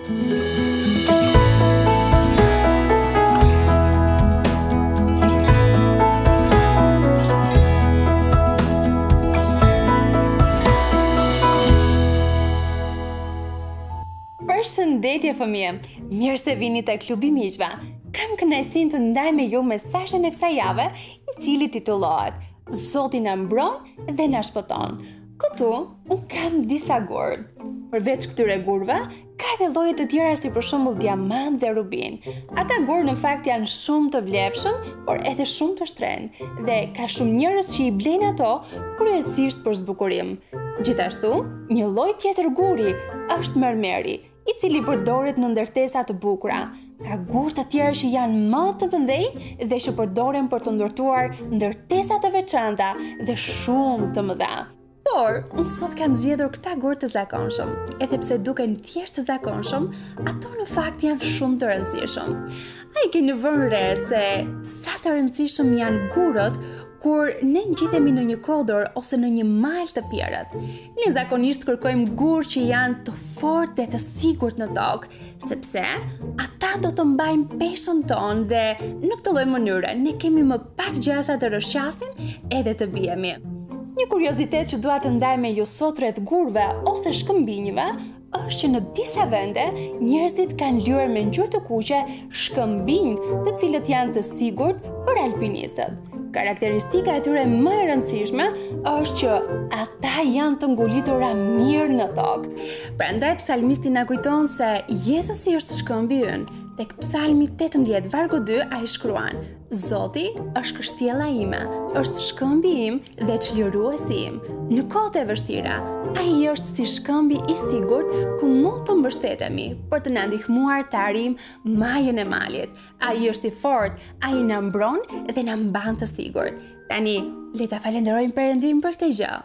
Përshëndetje fëmijë, mirë se vini te klubi i miqve. Kam kënaqësinë të ndaj me ju mesazhin e kësaj jave, I cili titullohet Zoti na mbron dhe na shpëton. Këtu un kam disa gur. Përveç këtyre gurve, ka edhe lloje të tjera si për shembull diamant dhe rubin. Ata gur në fakt janë shumë të vlefshëm, por edhe shumë të shtrenjtë dhe ka shumë njerëz që I blejnë ato kryesisht për zbukurim. Gjithashtu, një lloj tjetër guri është mermeri, I cili përdoret në ndërtesa të bukura. Ka gur të tjerë që janë më të mëdhenj dhe që përdoren për të ndërtuar ndërtesa të veçanta dhe shumë të mëdha. Por, unë sot kam zgjedhur këta gur të zakonshëm, edhe pse duken thjesht të zakonshëm, ato në fakt janë shumë të rëndësishëm. A I keni vënë re se sa të rëndësishëm janë gurët kur ne ngjitemi në një kodër ose në një mal të pjerrët. Ne zakonisht kërkojmë gur që janë të fortë dhe të sigurt në tokë, sepse ata do të mbajnë peshën tonë dhe në këtë lloj mënyre ne kemi më pak gjasa të rrëshqasim edhe të bihemi. Një kuriozitet që dua të ndaj me ju sot rreth gurve ose shkëmbinjve është që në disa vende njerëzit kanë lyer me ngjyrë të kuqe shkëmbinj, të cilët janë të sigurt për alpinistët. Karakteristika e tyre më e rëndësishme është që ata janë të ngulitura mirë në tokë. Prandaj psalmisti na kujton se Jezusi është shkëmbi ynë. Tek Psalmi 18 vargu 2 ai shkruan: Zoti është kështjella ime, është shkëmbi im dhe çliruesi im. Në kohët e vështira, ai është si shkëmbi I sigurt ku mund të mbështetemi për të na ndihmuar të arrijmë majën e malit. Ai është I fortë, ai na mbron dhe na mban të sigurt. Tani, le ta falenderojmë Perëndin për këtë gjë.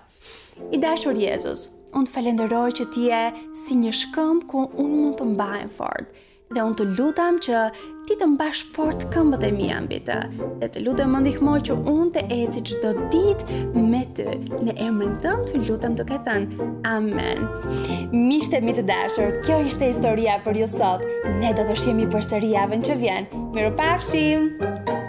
I dashur Jezus, unë të falenderoj që ti je si një shkëmb ku unë mund të mbahem fort. Dhe unë të lutam që ti të mbash fort këmbët e mia mbi të. Dhe të lutem më ndihmo që unë të eci çdo ditë me ty. Në emrin tënd të lutem duke thënë Amen. Miqtë mi të dashur, kjo ishte historia për ju sot. Ne do të shihemi përsëri javën që vjen. Mirupafshim.